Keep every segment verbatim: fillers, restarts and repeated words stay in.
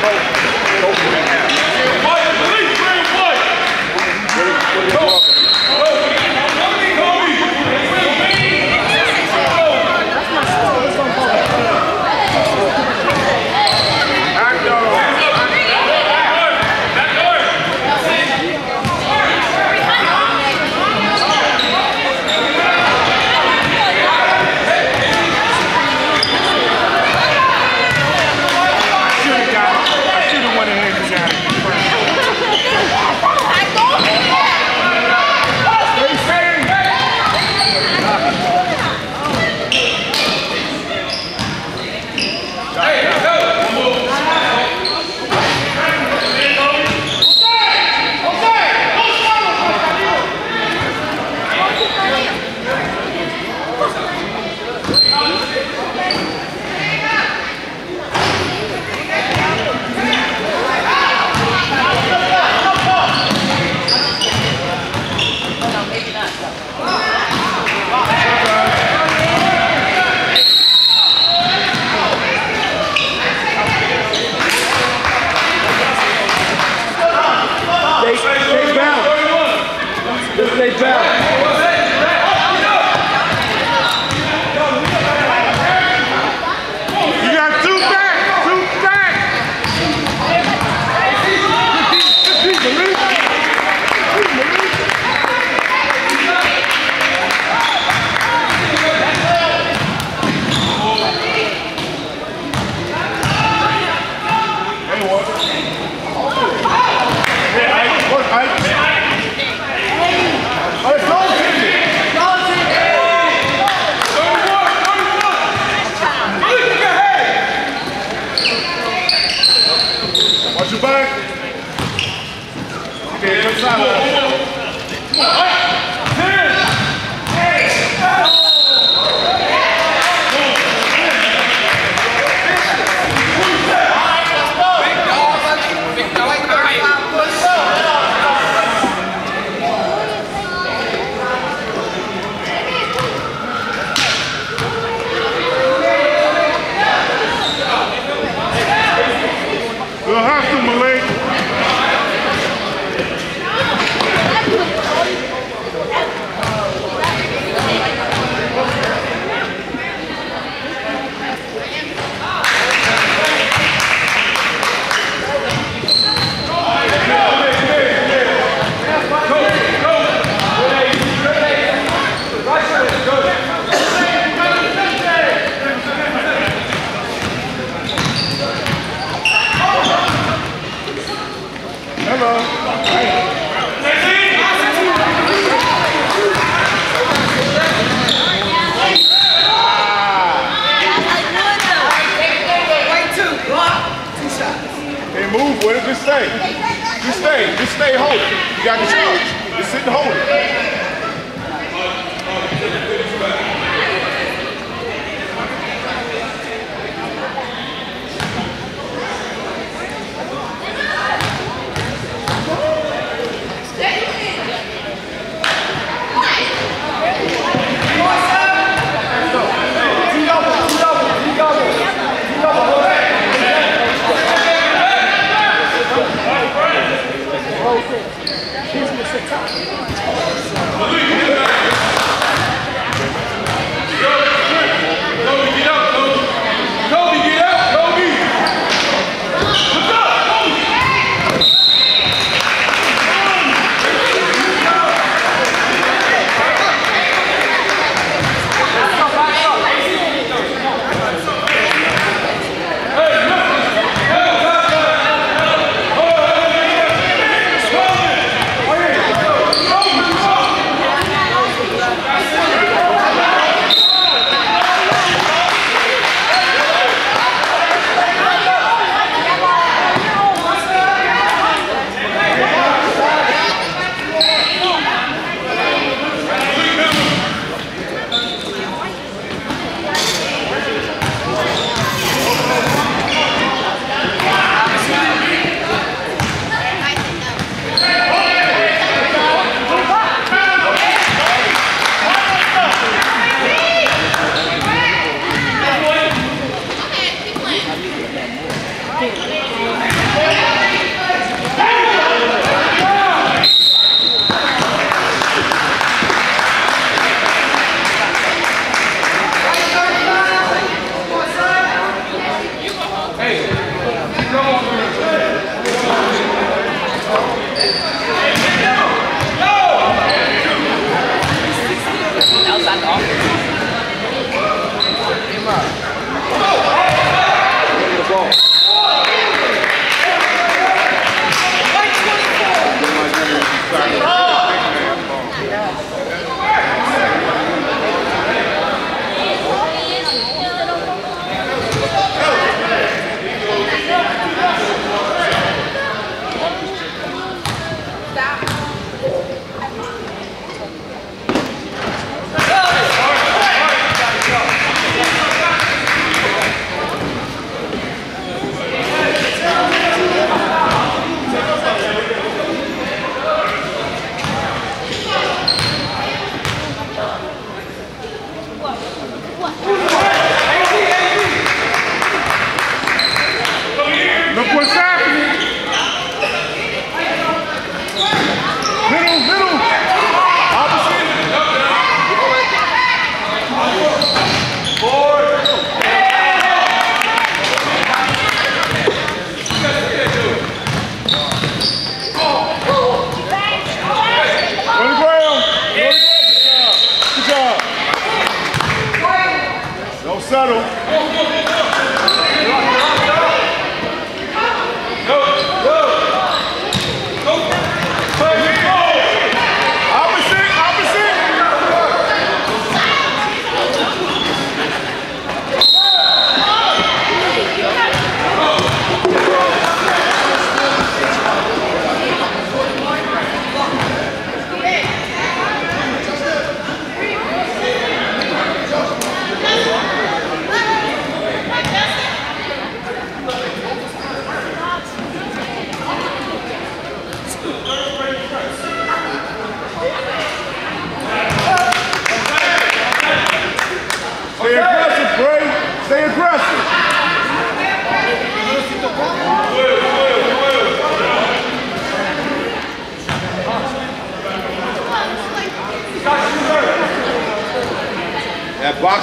He's going to sit up.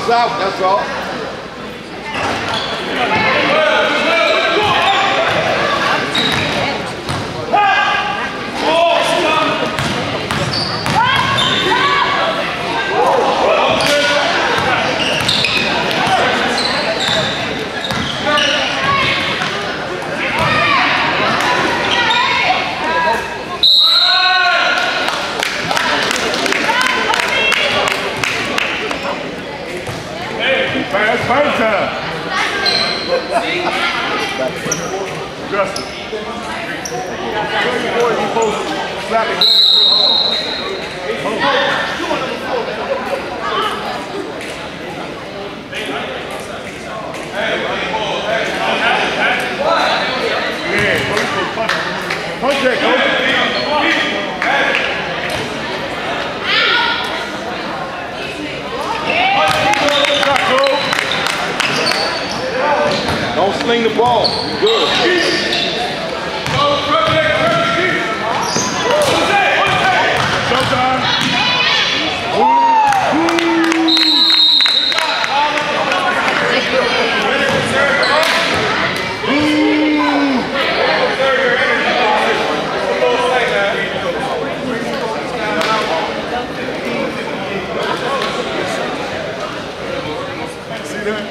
out, that's all. That's fight time. Justin. Boy, you supposed to slap his leg. Yeah, punch. Punch that, coach. Don't sling the ball. You're good. Showtime. See that?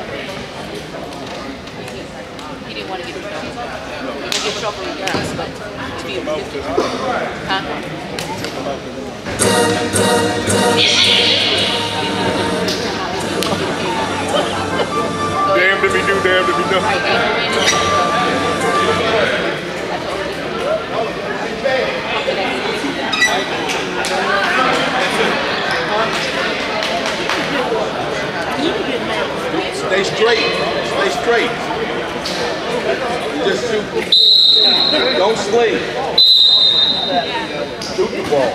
He didn't want to get in trouble. He didn't get in trouble regardless, but to be able to get huh? Damned if he do, damned if he don't. Stay straight. Stay straight. Just shoot. Don't sling. Shoot the ball.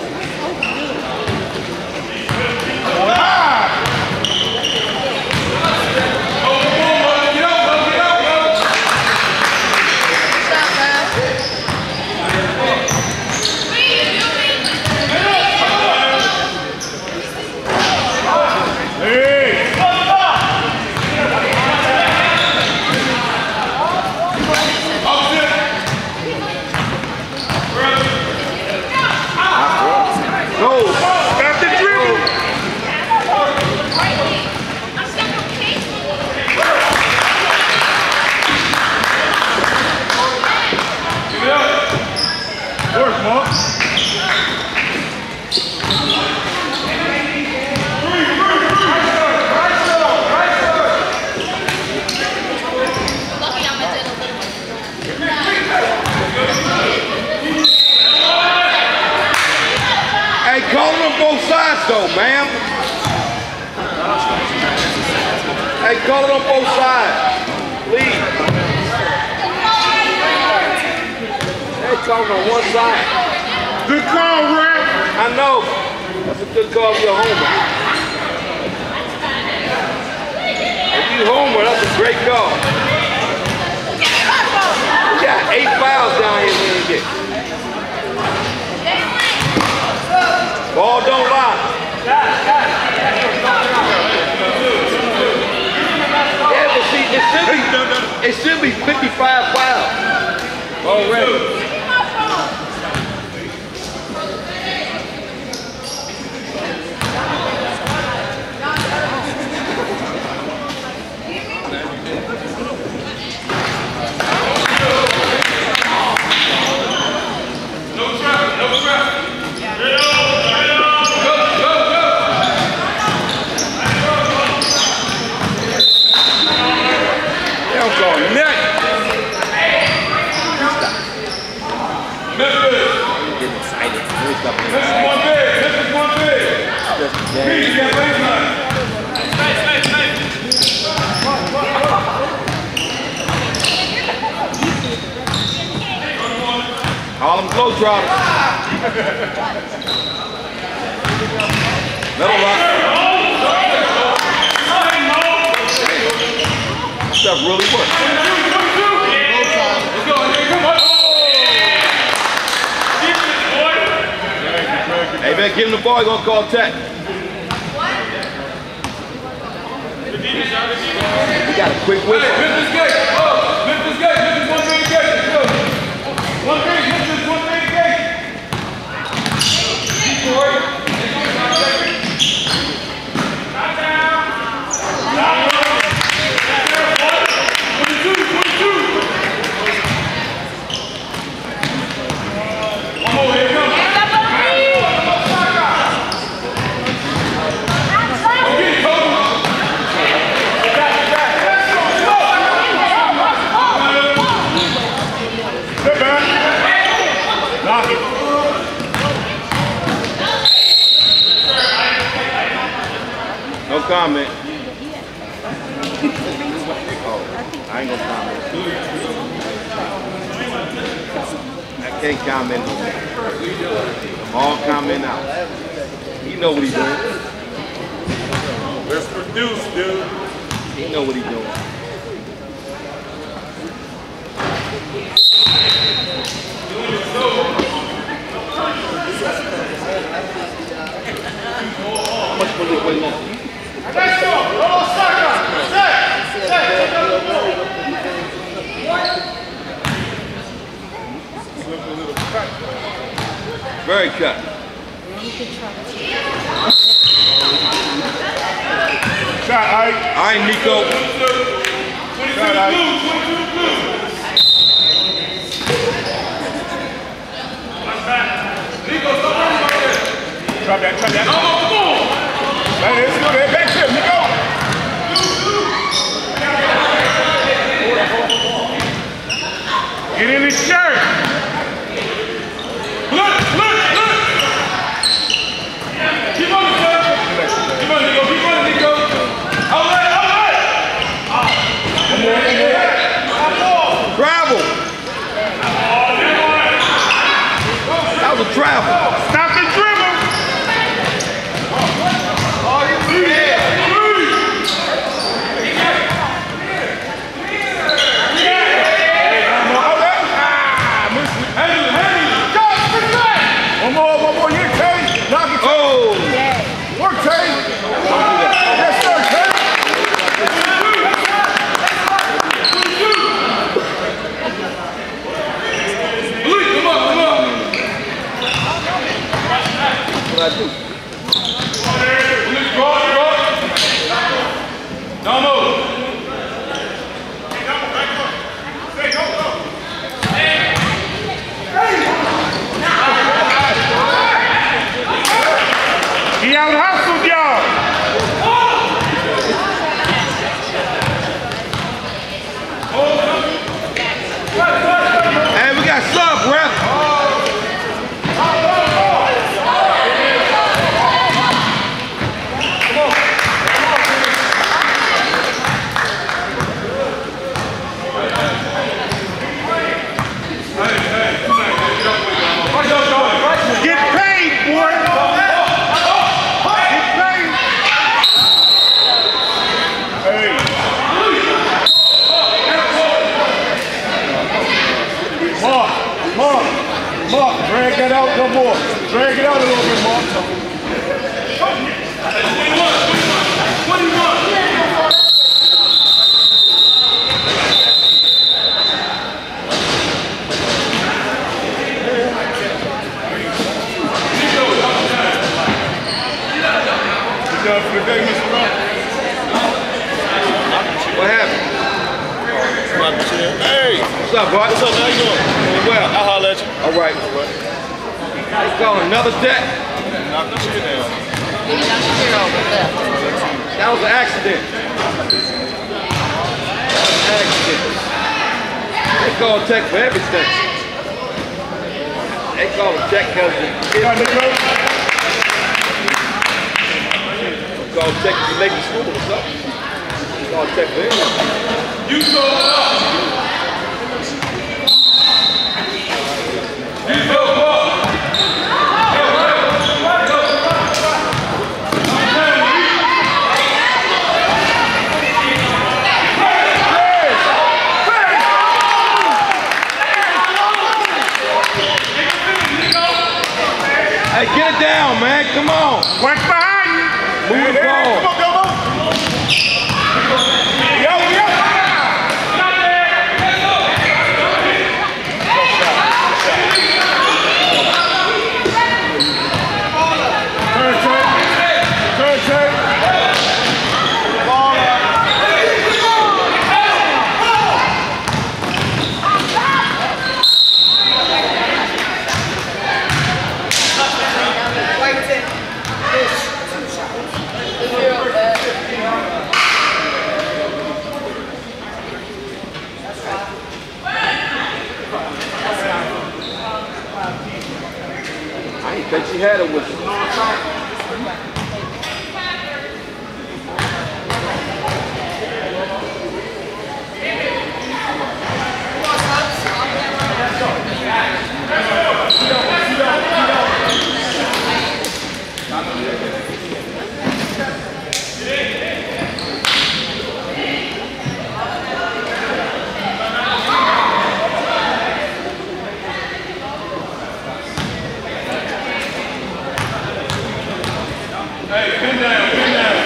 Though, ma'am. Hey, call it on both sides, please. Hey, call it on one side. Good call, Rap. I know. That's a good call for your homer. If you homer, that's a great call. We got eight fouls down here in the game. Ball don't lie. Yeah, but see, it should be, it should be fifty-five fouls already. No traffic, no traffic. Harlem Globetrotters. Middle lock. Stuff really works. Hey man, give him the ball, he's gonna call tech. Good We got a quick whistle. Hey, Memphis Gate. Oh, Memphis Gate. Memphis one thing gate. Let's go. One thing. Memphis one thing gate. Detroit. Knock down. Knock down. twenty-two. twenty-two. One more. Here it comes. No comment. Oh, I ain't gonna comment. I can't comment. I'm all comment out. He know what he's doing. Let's produce, dude. He know what he's doing. How much was it waiting on? Let's go. Roll Saka. Set. Set. Very cut. Shot, Ike. All right, Nico. Shot, Ike. Nico, stop running right there. Drop that, drop that. Oh, come on. Right, let's go there. Back trip, Nico. Get in his shirt. Look, look, look. Keep on, Nico. Keep on, Nico. Keep on, Nico. All right, all right. Come on, come on. Travel. That was a travel. Stop the dribble. One more, one more, here, Tay. Knock it, Tay. Oh! Work, Tay. Yes, sir, Tay. Blue, come on, come on. What I do? Blue, go, go. Don't move. He out-hustled y'all. Hey, we got sub, ref. Get paid, boy. Get paid. Hey. Mark, Mark, Mark, drag that out no more. Drag it out a little bit, Mark. twenty-one. What happened? Hey! What's up, bud? What's up, man? How you doing? Doing well. I'll holler at you. All right. Let's go another deck. Knock the shit down. That was an accident. Accident. They call tech for everything. They call a tech because they call tech for making school or something. They call tech for everything. You go up. You go up. Hey, get it down, man. Come on. Watch behind you. Move the ball. Come on, come on. Think she had a whistle. Hey, pin down, pin down.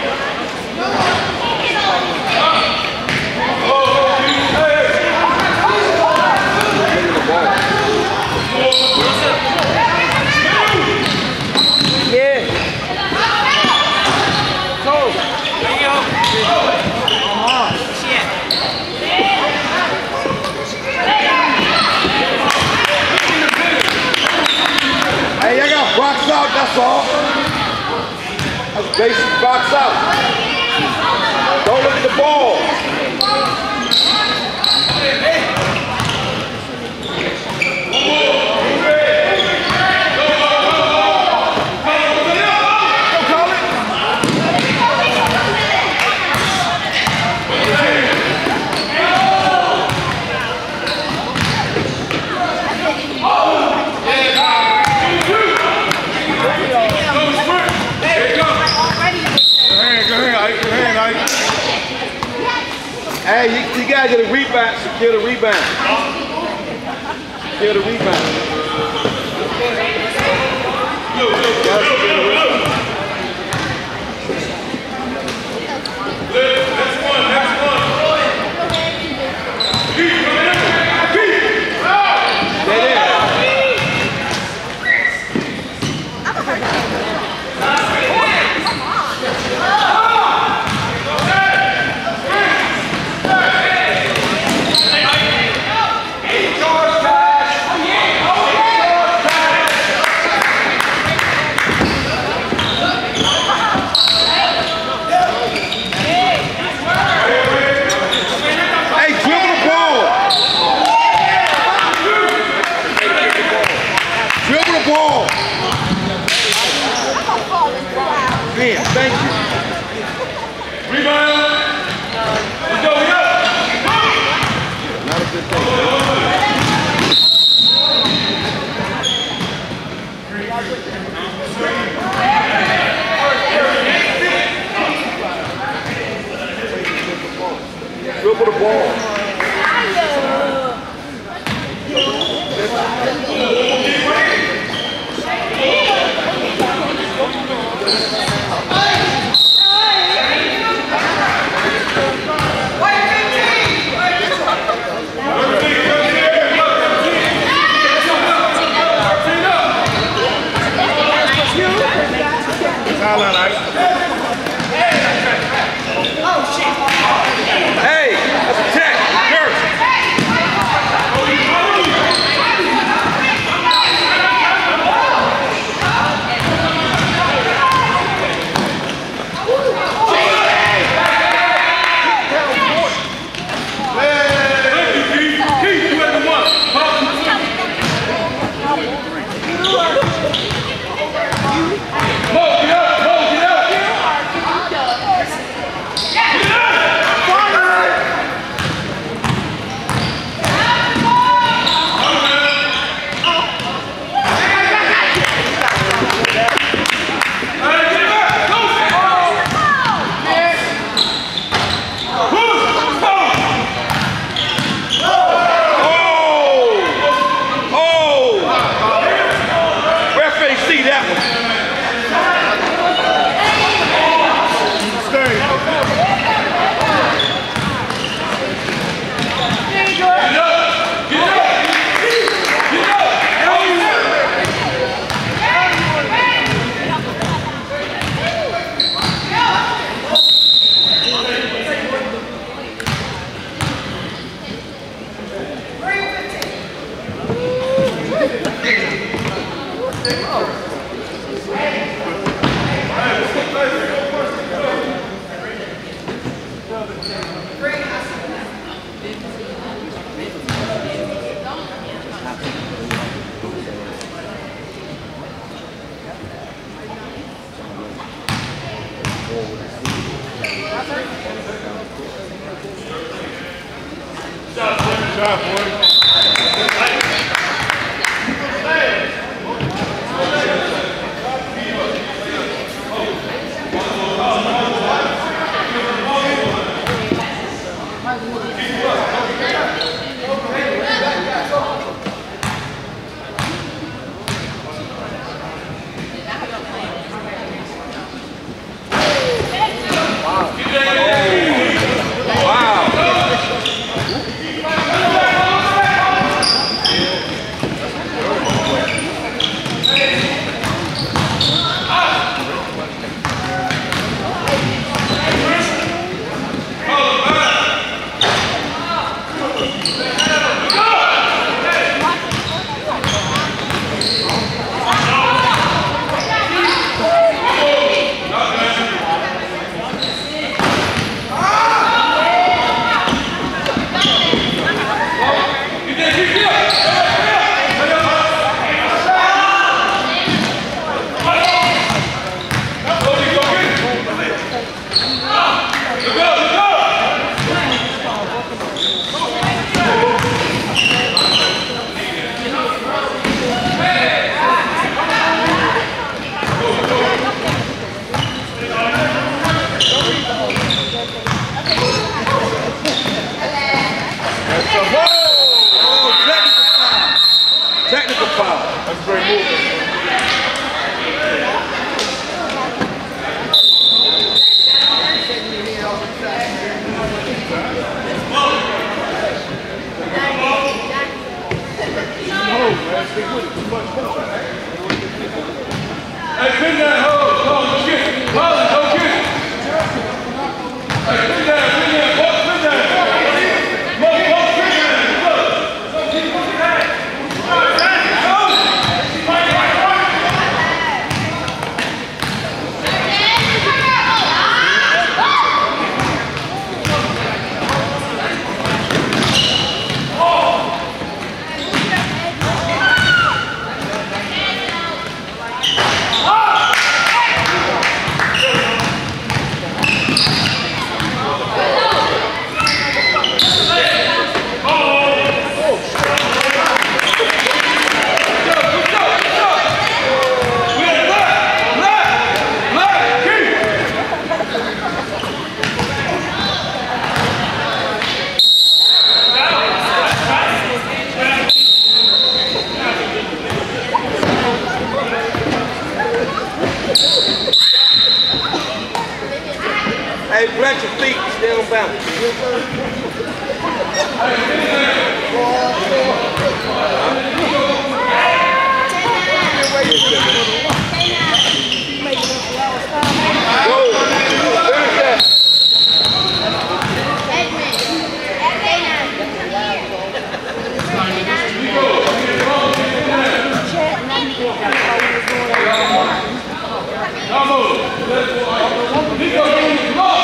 Hey, y'all got box out, that's all. That's basic box out. Don't look at the ball. Hey, you, you gotta get a rebound, secure the rebound. Secure the rebound. Next one, next one. Keep coming in. Keep. Stay there. Man, thank you. Rebound. Let's go, yo. Not a good thing. Dribble the ball. Hey, that's a check. First. That's a great move. Hey, pin that hole. Come on, go get it. Holly, go get it. Hey, pin that, pin that, both pin that. Both, both pin that. Look. Keep pushing that. Hey, plant your feet, stay on balance. Go, finish that. Come on. Nico, come on.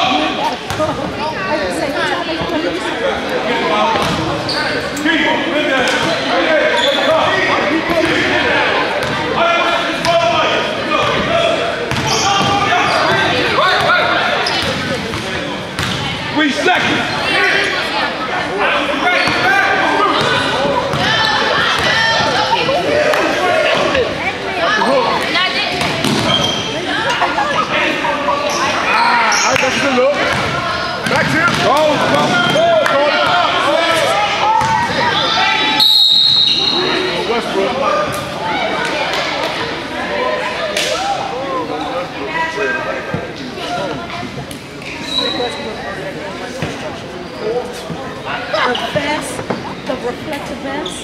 Three seconds. That's the look. Back to him. Go, go. Westbrook. The vest, the reflective vest.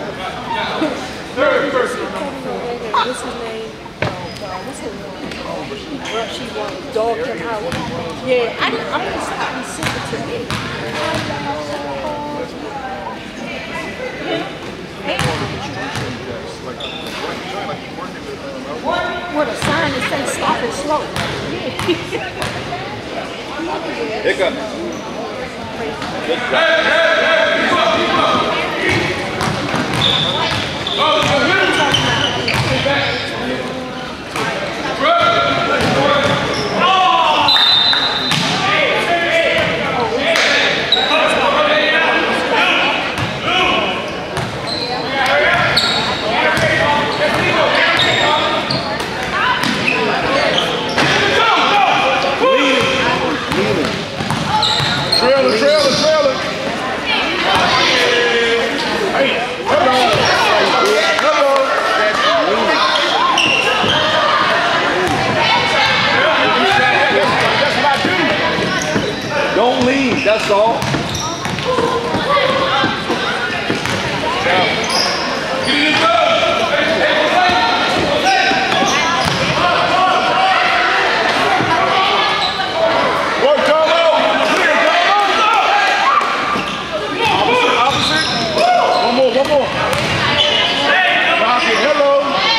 Third person. What's her name? What's her name? Well, she was dog and how. Yeah, I didn't, I'm gonna stop and sit to it. What a sign that says stop and slow. Hiccup. Good job. Trailer, trailer, trailer. Hey, hello. Hello. That's my dude. Don't lean, that's all. Work, Carlo. Opposite, opposite. One more, one more. Rocky, hello.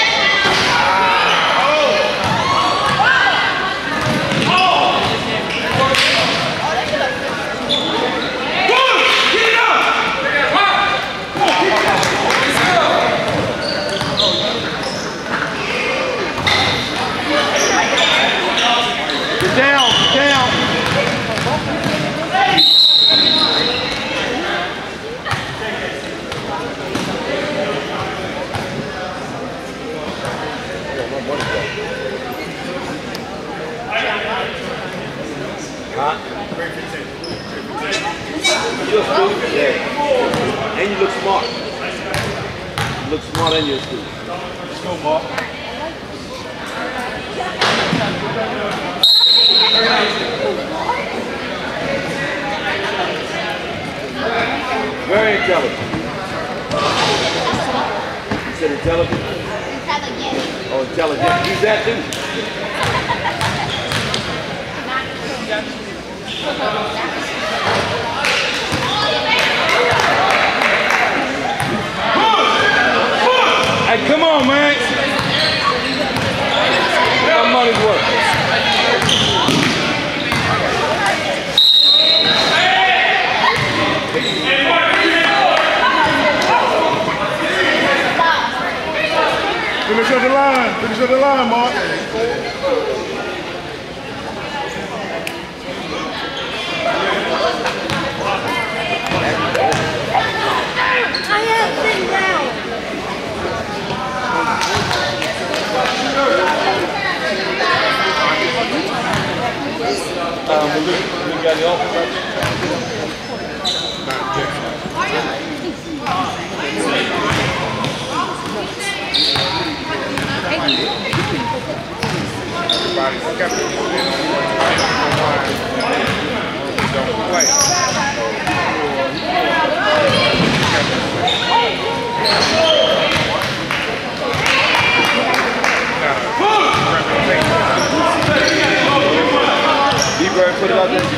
Get down, get down. Huh? You look cool, yeah. And you look smart. You look smart in your school. Let's go, Mark. Very intelligent. You said intelligent? Intelligent. Oh, intelligent. Use that too. Hey, come on, man. How money's worth? Finish up the line. Finish up the line, Mark. I have been down. Um, we, we got the office right Everybody skeptical. They don't play. D-Bird, put it out there.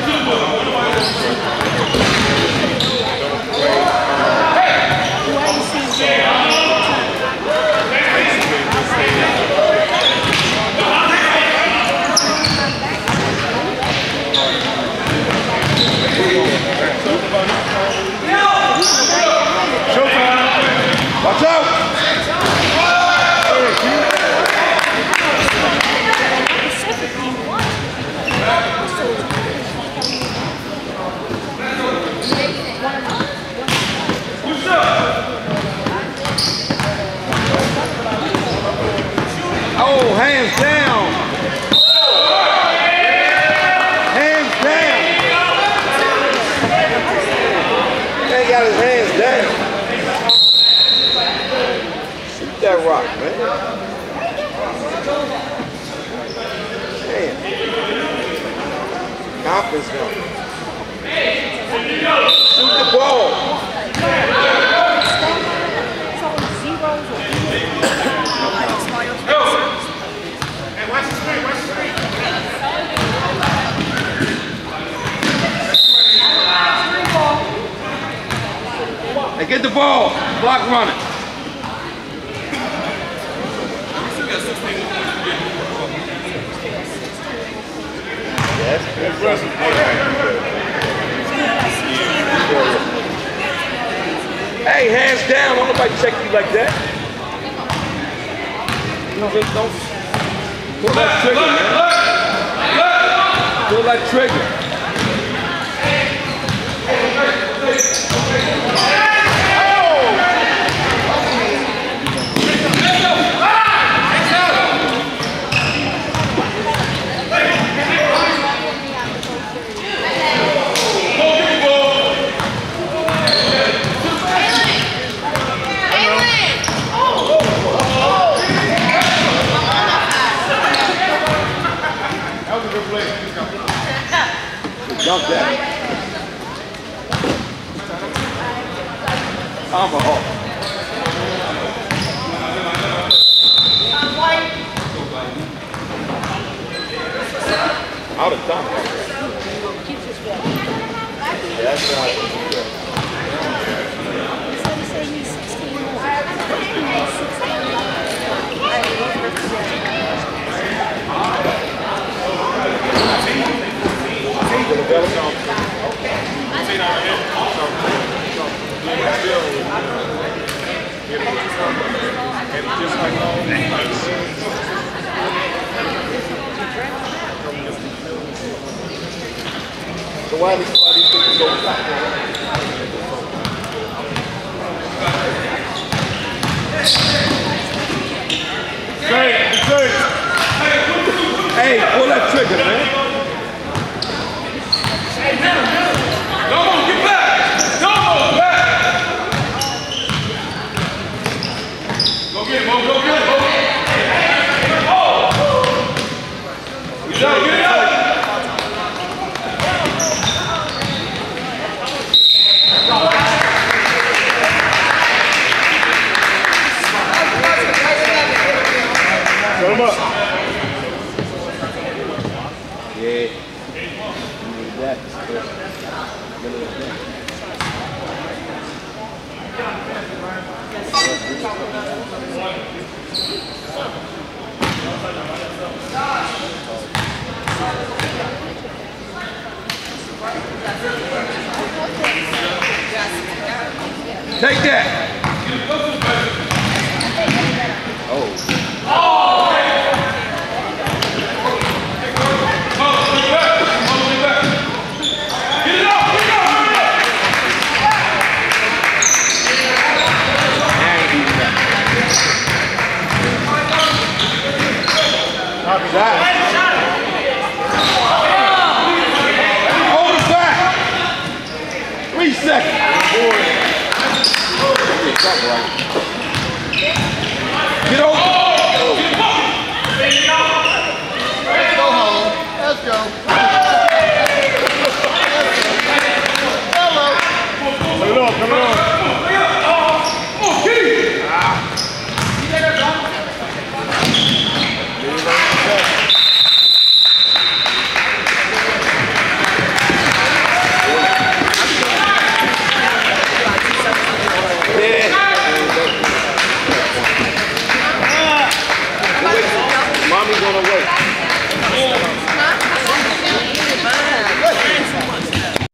Watch out! Oh, hands down! Hands down! Man got his hands down. Shoot that rock, man. Man. Confidence now. Shoot the ball. Hey, get the ball. Block running. Yes. Hey, hands down. Don't nobody check you like that. Don't pull that trigger, man. Pull that trigger. Dunk that. Tomahawk. Out of tomahawk. Yeah, that's right. So why these why these people go back? Hey, pull that trigger, man. Go on, get back! Go on, back! Go get him, go get him, go get him! Set him up. Yeah. You need that. Middle of the day. Take that. Oh. Copy that. Hold it back. Three seconds. Get over. Let's go home. Let's go.